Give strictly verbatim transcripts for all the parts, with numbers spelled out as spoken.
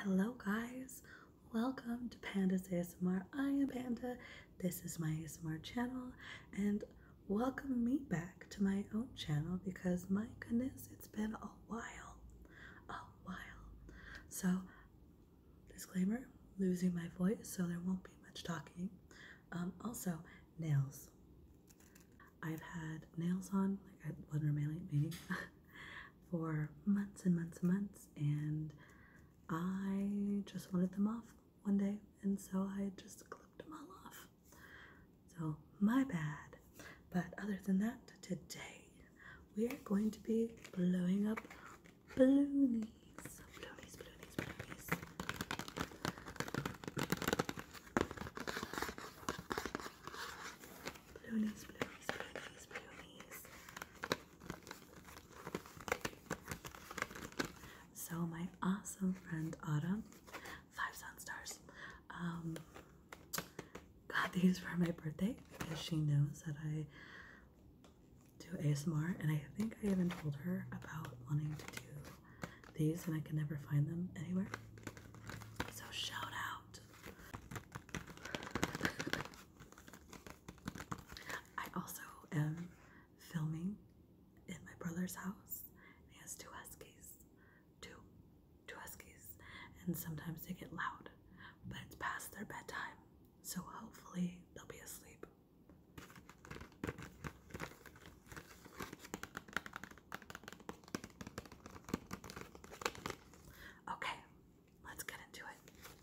Hello guys, welcome to Panda's A S M R. I am Panda, this is my A S M R channel, and welcome me back to my own channel because my goodness, it's been a while, a while. So, disclaimer, losing my voice, so there won't be much talking. Um, also, nails. I've had nails on, like I wasn't meaning, for months and months and months, and I just wanted them off one day, and so I just clipped them all off. So, my bad. But other than that, today we are going to be blowing up Bloonies. Bloonies, Bloonies, Bloonies. Bloonies, Bloonies, Bloonies, Bloonies. So my awesome friend Autumn, five sun stars, um, got these for my birthday because she knows that I do A S M R, and I think I even told her about wanting to do these and I can never find them anywhere. So shout out. I also am filming in my brother's house. He has two huskies. Two. Two huskies. And sometimes they get loud. But it's past their bedtime. So hopefully they'll be asleep. Okay, let's get into it.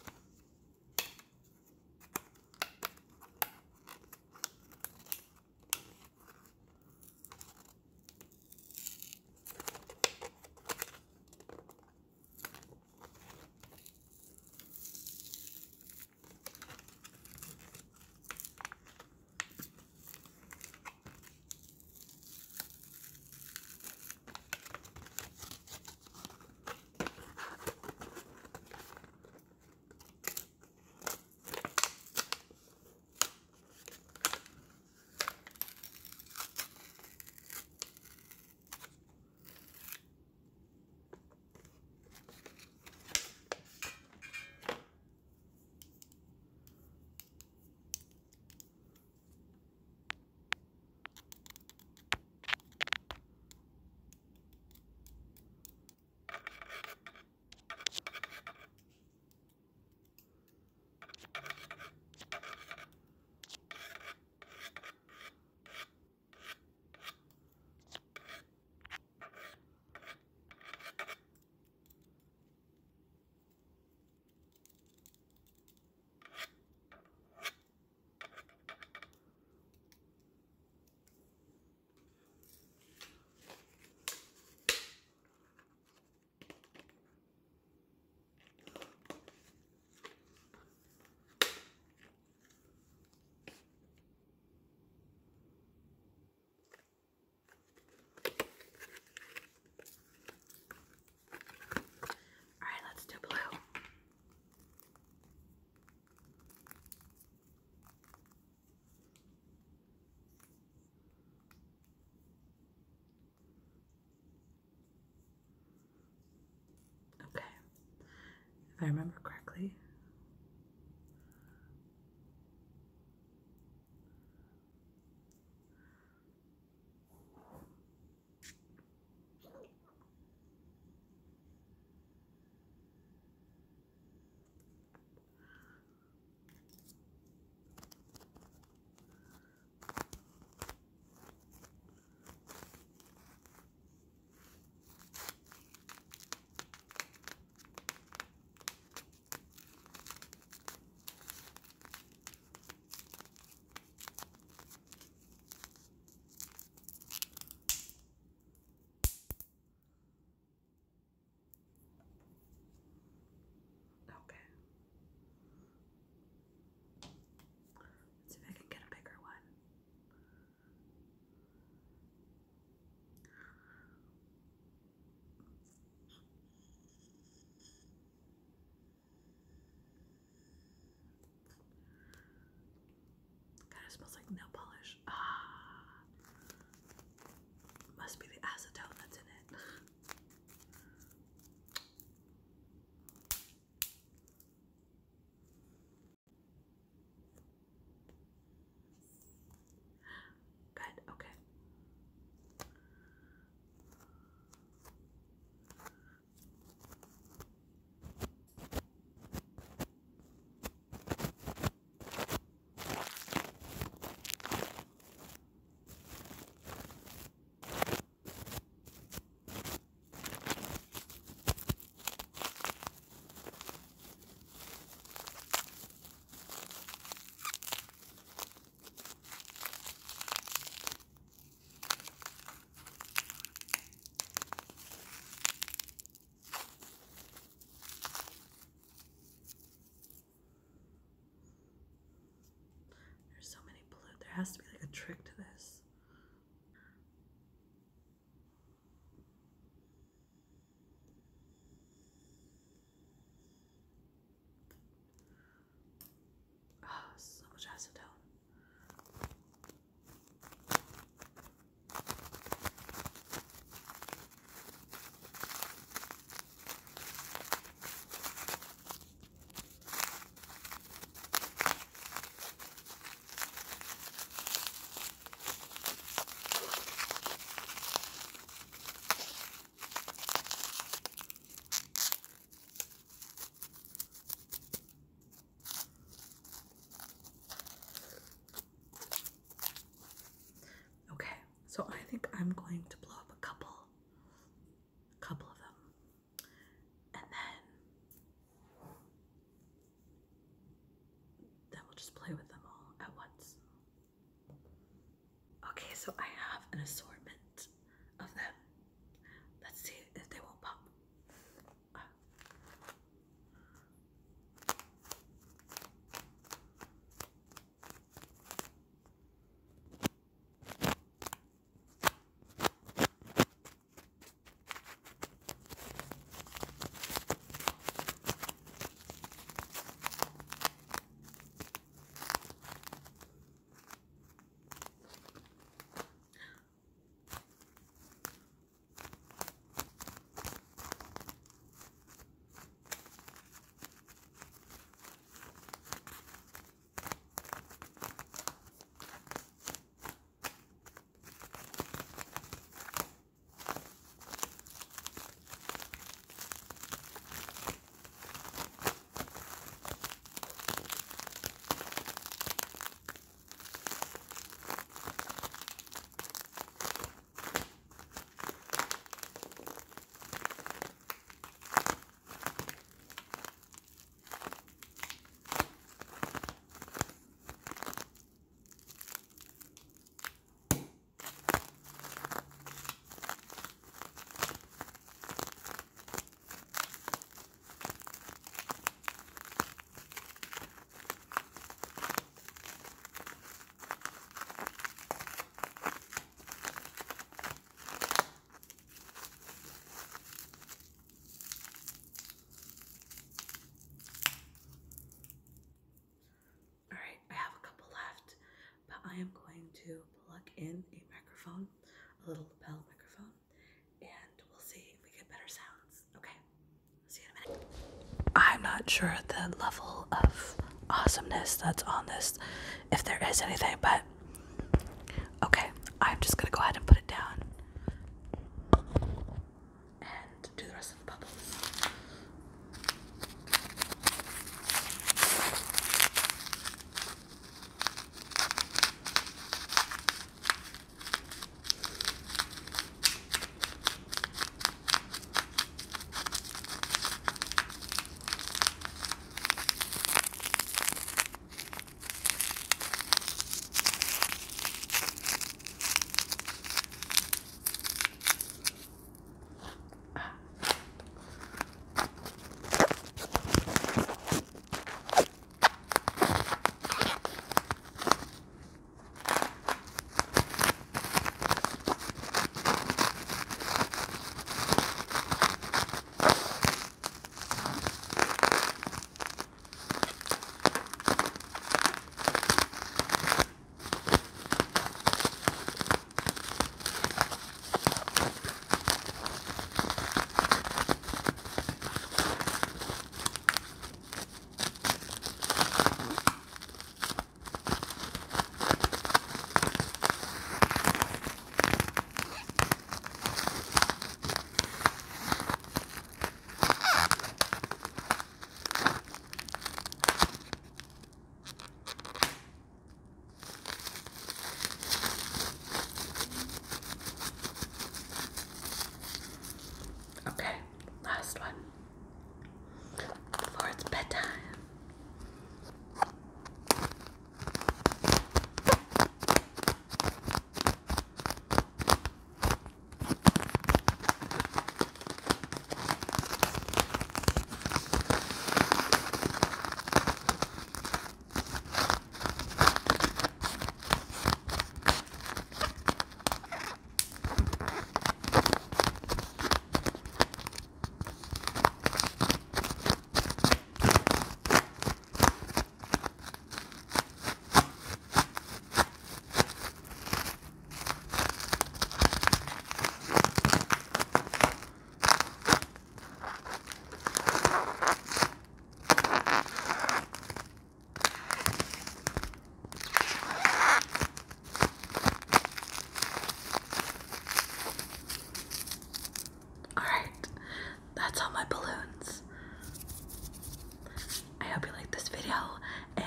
If I remember correctly, it smells like nail polish. Ah, must be the acetone that's in it. has to be like a trick to this. Oh, so much acetone. Okay, so I think I'm going to blow up a couple, couple of them, and then, then we'll just play with them all at once. Okay, so I have an assortment of them. Let's see if they won't pop. Uh. I am going to plug in a microphone, a little lapel microphone, and we'll see if we get better sounds. Okay, see you in a minute. I'm not sure the level of awesomeness that's on this, if there is anything, but okay, I'm just gonna go ahead and put it down and do the rest of the bubbles. Okay, last one before it's bedtime.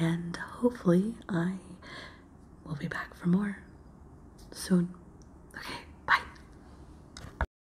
and hopefully I will be back for more soon.